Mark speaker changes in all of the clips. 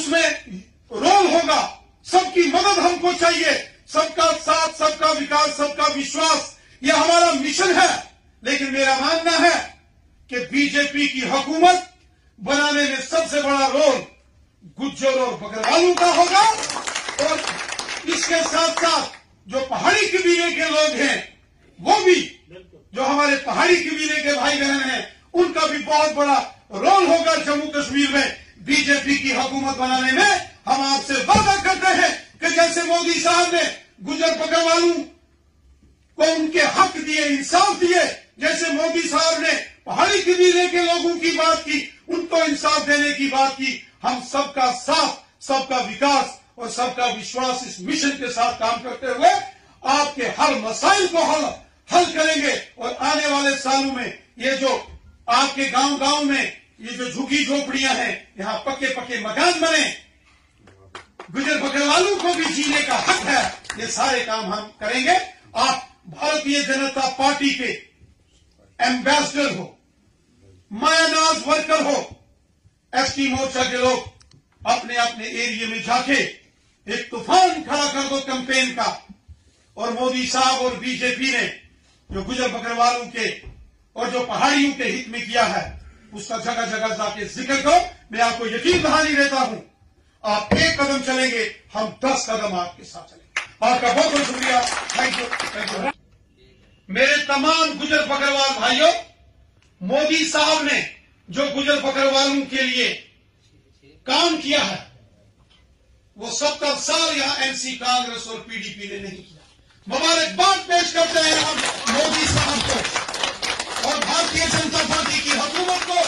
Speaker 1: उसमें रोल होगा। सबकी मदद हमको चाहिए, सबका साथ, सबका विकास, सबका विश्वास, यह हमारा मिशन है। लेकिन मेरा मानना है कि बीजेपी की हुकूमत बनाने में सबसे बड़ा रोल गुज्जर और बकरवालों का होगा। और इसके साथ साथ जो पहाड़ी कबीले के लोग हैं, वो भी, जो हमारे पहाड़ी कबीले के भाई बहन हैं, उनका भी बहुत बड़ा रोल होगा जम्मू कश्मीर में बीजेपी की हुकूमत बनाने में। हम आपसे वादा करते हैं कि जैसे मोदी साहब ने गुज्जर बकरवालों को उनके हक दिए, इंसाफ दिए, जैसे मोदी साहब ने पहाड़ी कबीले के लोगों की बात की, उनको इंसाफ देने की बात की, हम सबका साथ, सबका विकास और सबका विश्वास इस मिशन के साथ काम करते हुए आपके हर मसाइल को हल करेंगे। और आने वाले सालों में ये जो आपके गांव में ये जो झुग्गी झोपड़ियां हैं, यहां पक्के पक्के मकान बने, गुज्जर बकरवालों को भी जीने का हक है। ये सारे काम हम करेंगे। आप भारतीय जनता पार्टी के एम्बेसडर हो, मायानाज वर्कर हो, एसटी मोर्चा के लोग अपने अपने एरिया में जाके एक तूफान खड़ा कर दो कैंपेन का। और मोदी साहब और बीजेपी ने जो गुज्जर बकरवालों के और जो पहाड़ियों के हित में किया है, उसका जगह जगह जाके जिक्र करो। मैं आपको यकीन दहानी देता हूं, आप एक कदम चलेंगे, हम 10 कदम आपके साथ चलेंगे। आपका बहुत बहुत शुक्रिया। Thank you. मेरे तमाम गुज्जर बकरवाल भाइयों, मोदी साहब ने जो गुज्जर बकरवालों के लिए काम किया है, वो 70 साल यहां एनसी कांग्रेस और पीडीपी ने नहीं किया। मुबारकबाद पेश करते हैं हम मोदी साहब को और भारतीय जनता पार्टी की हुकूमत को।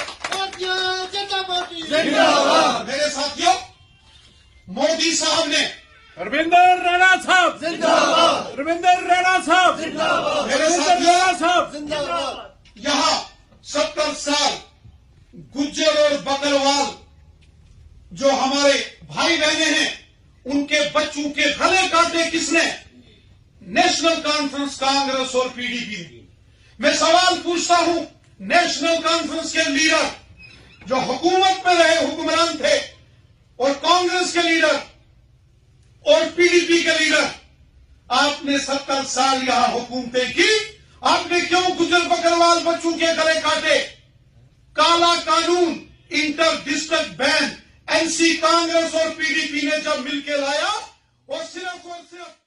Speaker 1: मेरे साथियों, मोदी साहब ने
Speaker 2: रविंदर राणा साहब जिंदाबाद, रविंदर राणा साहब जिंदाबाद,
Speaker 1: मेरे
Speaker 2: राणा साहब
Speaker 1: जिंदाबाद। यहाँ 70 साल गुज्जर और बकरवाल जो हमारे भाई बहने हैं, उनके बच्चों के गले काटे किसने? नेशनल कॉन्फ्रेंस कांग्रेस और पीडीपी ने। मैं सवाल पूछता हूं, नेशनल कॉन्फ्रेंस के लीडर जो हुकूमत में रहे, हुक्मरान थे, और कांग्रेस के लीडर और पीडीपी के लीडर, आपने 70 साल यहां हुकूमतें की, आपने क्यों गुज्जर बकरवाल बच्चों के गले काटे? काला कानून, inter district ban NC Congress और पीडीपी ने जब मिलकर लाया, और सिर्फ